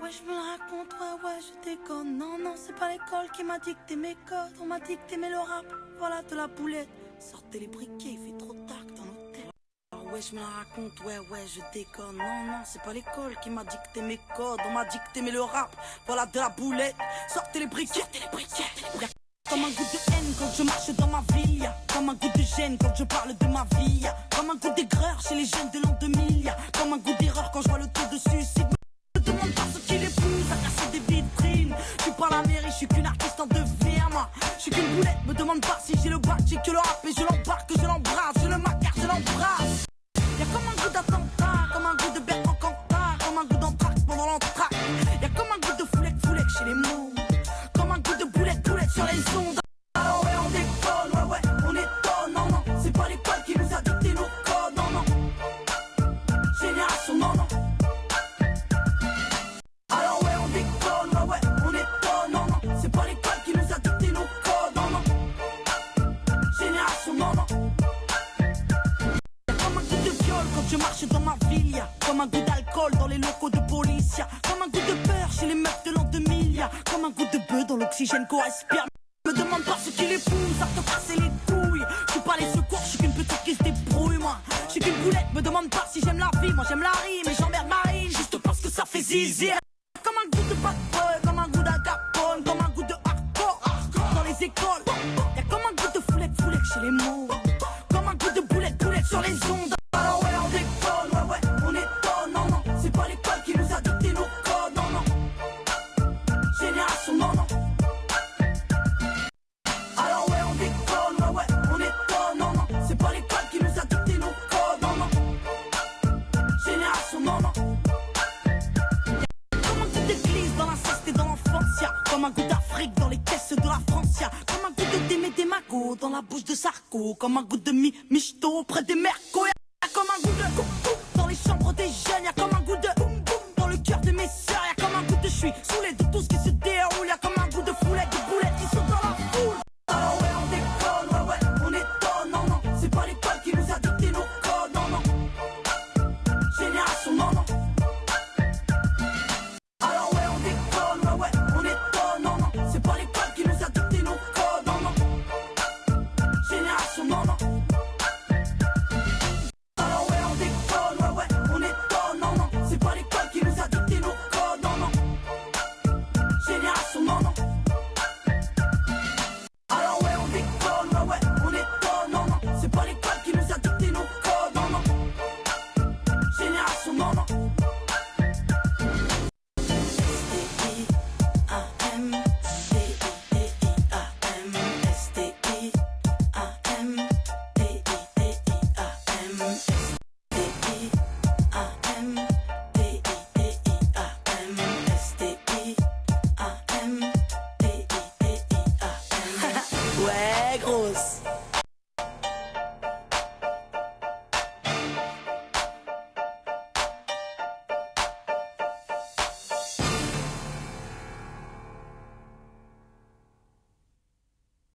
ouais, je me le raconte, ouais, je déconne. Non, non, c'est pas l'école qui m'a dicté mes codes. On m'a dicté, mais le rap, voilà de la boulette. Sortez les briquets, il fait trop tard dans l'hôtel. Ouais, je me la raconte, ouais, je déconne. Non, non, c'est pas l'école qui m'a dicté mes codes. On m'a dicté, mais le rap, voilà de la boulette. Sortez les briquets, Y'a comme un goût de haine quand je marche dans ma ville. Y'a comme un goût de gêne quand je parle de ma vie. Y'a comme un goût d'aigreur chez les jeunes de l'an 2000. Y'a comme un goût d'erreur quand je vois le taux de suicide. Me demande pas ce qui les pousse à casser des vitrines. Je suis pas la mairie, je suis qu'une artiste en devenir. Moi, je suis qu'une boulette, me demande pas si j'ai le bac. J'ai que le rap et je l'embarque, je l'embrasse. Je le macar, je l'embrasse. Y'a comme un goût d'attentat, comme un goût de Bertrand Cantat, comme un goût d'entraque pendant l'entraque. Y'a comme un goût de foulec chez les mots, comme un goût de boulette sur les ondes. Alors ouais, on déconne, ouais, on étonne, non, non, c'est pas l'école qui nous a dicté nos codes, non, non. Génération, non, non. Alors ouais, on déconne, ouais, on étonne, non, non, c'est pas l'école qui nous a dicté nos codes, non, non. Génération, non, non. Comme un goût de viol quand je marche dans ma ville. Y'a comme un goût d'alcool dans les locaux de police. Y'a comme un goût de peur chez les meufs de l'an 2000. Y'a comme un goût de bœuf dans l'oxygène qu'on respire. Me demande pas ce qui les pousse à te casser les couilles. Je suis pas les secours, je suis qu'une petite qui se débrouille, moi. Je suis qu'une boulette, me demande pas si j'aime la vie. Moi j'aime la rime et j'emmerde Marine juste parce que ça fait zizi. Comme un goût de bad boy, comme un goût d'Al comme un goût de hardcore dans les écoles. Y'a comme un goût de foulec chez les mots, comme un goût de boulette sur les ondes. Alors ouais, on déconne, ouais, on étonne, non, non, c'est pas l'école qui nous a dicté nos codes, non, non. Génération, non, non. Alors ouais, on déconne, ouais, on étonne, non, non, c'est pas l'école qui nous a dicté nos codes, non, non. Génération, non, non. Comme un goût d'église dans l'inceste et dans l'enfance, y'a comme un goût d'Afrique dans les caisses de la France, y'a comme un goût de Démé des Magots dans la bouche de Sarko, comme un goût de Michto près des Mercos, y'a comme un goût de coucou dans les chambres des jeunes, y'a comme un goût de boum boum dans le cœur de mes sœurs, y'a comme un goût de je suis sous les doigts